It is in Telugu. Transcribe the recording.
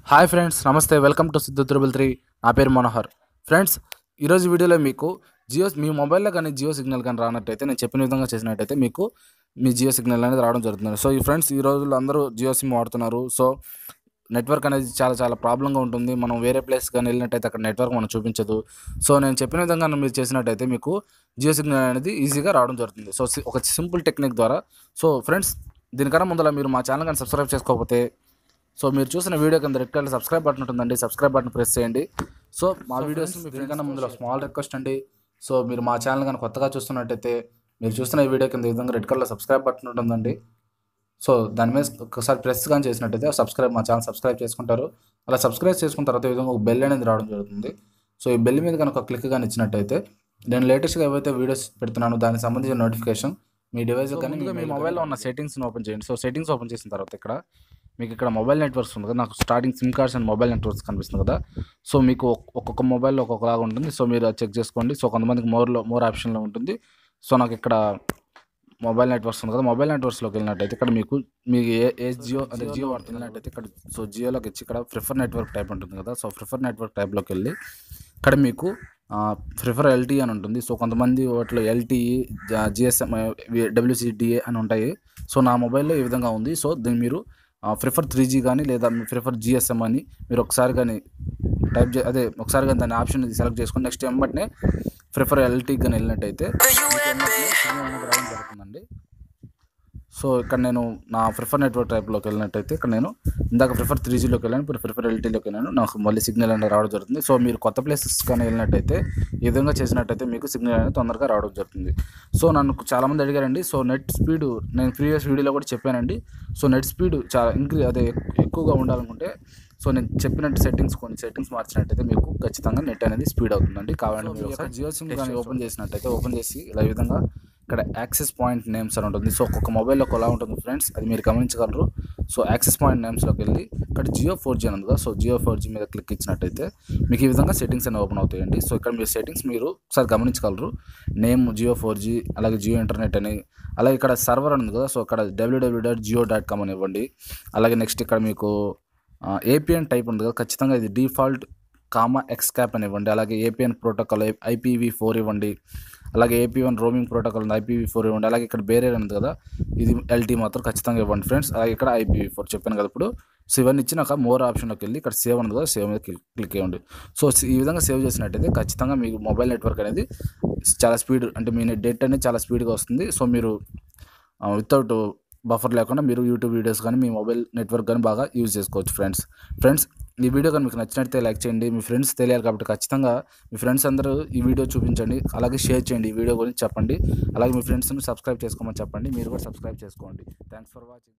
హాయ్ ఫ్రెండ్స్, నమస్తే. Welcome to Siddhu triple three. నా పేరు మనోహర్. ఫ్రెండ్స్, ఈరోజు వీడియోలో మీకు మీ మొబైల్లో కానీ జియో సిగ్నల్ కానీ రానట్టయితే నేను చెప్పిన విధంగా చేసినట్టయితే మీకు మీ జియో సిగ్నల్ అనేది రావడం జరుగుతుంది. సో ఈ ఫ్రెండ్స్, ఈ రోజుల్లో అందరూ జియో సిమ్ వాడుతున్నారు. సో నెట్వర్క్ అనేది చాలా చాలా ప్రాబ్లంగా ఉంటుంది. మనం వేరే ప్లేస్ కానీ వెళ్ళినట్టయితే అక్కడ నెట్వర్క్ మనం చూపించదు. సో నేను చెప్పిన విధంగా మీరు చేసినట్టయితే మీకు జియో సిగ్నల్ అనేది ఈజీగా రావడం జరుగుతుంది. సో ఒక సింపుల్ టెక్నిక్ ద్వారా. సో ఫ్రెండ్స్, దీనికన్నా ముందర మీరు మా ఛానల్ కానీ సబ్స్క్రైబ్ చేసుకోకపోతే, సో మీరు చూసిన వీడియో కింద రెడ్ కలర్ సబ్స్క్రైబ్ బటన్ ఉంటుందండి. సబ్స్క్రైబ్ బటన్ ప్రెస్ చేయండి. సో మా వీడియోస్ మీ ఫ్రెండ్ ముందులో స్మాల్ రిక్వెస్ట్ అండి. సో మీరు మా ఛానల్ కానీ కొత్తగా చూస్తున్నట్టయితే మీరు చూస్తున్న ఈ వీడియో కింద ఈ విధంగా రెడ్ కలర్ సబ్స్క్రైబ్ బటన్ ఉంటుందండి. సో దాని మీద ఒకసారి ప్రెస్ కానీ చేసినట్టయితే మా ఛానల్ సబ్స్క్రైబ్ చేసుకుంటారు. అలా సబ్స్క్రైబ్ చేసుకున్న తర్వాత ఈ విధంగా ఒక బెల్ అనేది రావడం జరుగుతుంది. సో ఈ బెల్ మీద కనుక క్లిక్ కానీ ఇచ్చినట్టయితే నేను లేటెస్ట్గా ఏవైతే వీడియోస్ పెడుతున్నానో దానికి సంబంధించిన నోటిఫికేషన్ మీ డివైస్ కానీ మీ మొబైల్లో ఉన్న సెట్టింగ్స్ని ఓపెన్ చేయండి. సో సెట్టింగ్స్ ఓపెన్ చేసిన తర్వాత మీకు ఇక్కడ మొబైల్ నెట్వర్క్స్ ఉంది కదా, నాకు starting sim cards and mobile networks కనిపిస్తుంది కదా. సో మీకు ఒక్కొక్క మొబైల్లో ఒక్కొక్కలాగా ఉంటుంది. సో మీరు అది చెక్ చేసుకోండి. సో కొంతమందికి మోర్ ఆప్షన్లో ఉంటుంది. సో నాకు ఇక్కడ మొబైల్ నెట్వర్క్స్ ఉంది కదా, మొబైల్ నెట్వర్క్స్లోకి వెళ్ళినట్టయితే ఇక్కడ మీకు జియో అంటే జియో వాడుతున్నట్టయితే ఇక్కడ సో జియోలోకి వచ్చి ఇక్కడ ప్రిఫర్ నెట్వర్క్ టైప్ ఉంటుంది కదా. సో ప్రిఫర్ నెట్వర్క్ టైప్లోకి వెళ్ళి ఇక్కడ మీకు ప్రిఫర్ ఎల్టీ అని ఉంటుంది. సో కొంతమంది వాటిలో ఎల్టీఈ, జిఎస్ఎం, డబ్ల్యూసిడిఏ అని ఉంటాయి. సో నా మొబైల్లో ఈ విధంగా ఉంది. సో దీన్ని మీరు ప్రిఫర్ 3G కానీ లేదా ప్రిఫర్ జిఎస్ఎం అని మీరు ఒకసారి కానీ ఒకసారి కానీ దాని ఆప్షన్ సెలెక్ట్ చేసుకుని నెక్స్ట్ వెంబటనే ప్రిఫర్ ఎల్టీకి కానీ వెళ్ళినట్టయితే రావడం జరుగుతుందండి. సో ఇక్కడ నేను నా ప్రిఫర్ నెట్వర్క్ టైప్లోకి వెళ్ళినట్టయితే ఇక్కడ నేను ఇందాక ప్రిఫర్ 3Gలోకి వెళ్ళాను, ఇప్పుడు ప్రిఫర్ ఎల్టీలోకి వెళ్ళాను. నాకు మళ్ళీ సిగ్నల్ అనేది రావడం జరుగుతుంది. సో మీరు కొత్త ప్లేసెస్ కానీ వెళ్ళినట్టయితే ఈ విధంగా చేసినట్టయితే మీకు సిగ్నల్ అనేది తొందరగా రావడం జరుగుతుంది. సో నన్ను చాలామంది అడిగారండి. సో నెట్ స్పీడ్ నేను ప్రీవియస్ వీడియోలో కూడా చెప్పానండి. సో నెట్ స్పీడ్ చాలా ఎక్కువగా ఉండాలనుకుంటే సో నేను చెప్పినట్టు కొన్ని సెట్టింగ్స్ మార్చినట్టయితే మీకు ఖచ్చితంగా నెట్ అనేది స్పీడ్ అవుతుందండి. కావాలంటే మీరు ఒకసారి జియో సిమ్ కానీ ఓపెన్ చేసి ఇలా ఈ విధంగా ఇక్కడ యాక్సెస్ పాయింట్ నేమ్స్ అని ఉంటుంది. సో ఒక్కొక్క మొబైల్లో ఒకలా ఉంటుంది ఫ్రెండ్స్, అది మీరు గమనించగలరు. సో యాక్సెస్ పాయింట్ నేమ్స్లోకి వెళ్ళి ఇక్కడ జియో 4G అని ఉంది కదా. సో జియో 4G మీద క్లిక్ ఇచ్చినట్టయితే మీకు ఈ విధంగా సెట్టింగ్స్ అనేవి ఓపెన్ అవుతాయండి. సో ఇక్కడ మీరు సెట్టింగ్స్ మీరు ఒకసారి గమనించగలరు. నేమ్ జియో 4G, అలాగే జియో ఇంటర్నెట్ అని, అలాగే ఇక్కడ సర్వర్ అని ఉంది కదా. సో ఇక్కడ www.jio.com అని ఇవ్వండి. అలాగే నెక్స్ట్ ఇక్కడ మీకు ఏపీఎన్ టైప్ ఉంది కదా, ఖచ్చితంగా ఇది డిఫాల్ట్ ఎక్స్కాప్ అని ఇవ్వండి. అలాగే ఏపీఎన్ ప్రోటోకాల్ IPv4 ఇవ్వండి. అలాగే AP1 రోమింగ్ ప్రోటోకాల్ ఉంది, IPv4 ఇవ్వండి. అలాగే ఇక్కడ బేరే ఉంది కదా, ఇది LT మాత్రం ఖచ్చితంగా ఇవ్వండి ఫ్రెండ్స్. అలాగే ఇక్కడ IPv4 చెప్పాను కదా ఇప్పుడు. సో ఇవన్నీ ఇచ్చినాక మోర్ ఆప్షన్లోకి వెళ్ళి ఇక్కడ సేవ్ ఉంది కదా, సేవ్ మీద క్లిక్ చేయండి. సో ఈ విధంగా సేవ్ చేసినట్టయితే ఖచ్చితంగా మీకు మొబైల్ నెట్వర్క్ అనేది చాలా స్పీడ్, అంటే మీ డేటా అనేది చాలా స్పీడ్గా వస్తుంది. సో మీరు వితౌట్ బఫర్ లేకుండా మీరు యూట్యూబ్ వీడియోస్ కానీ మీ మొబైల్ నెట్వర్క్ కానీ బాగా యూజ్ చేసుకోవచ్చు ఫ్రెండ్స్. ఈ వీడియో కానీ మీకు నచ్చినట్లయితే లైక్ చేయండి. మీ ఫ్రెండ్స్ తెలియాలి కాబట్టి ఖచ్చితంగా మీ ఫ్రెండ్స్ అందరూ ఈ వీడియో చూపించండి. అలాగే షేర్ చేయండి, ఈ వీడియో గురించి చెప్పండి. అలాగే మీ ఫ్రెండ్స్ని సబ్స్క్రైబ్ చేసుకోమని చెప్పండి. మీరు కూడా సబ్స్క్రైబ్ చేసుకోండి. Thanks for watching.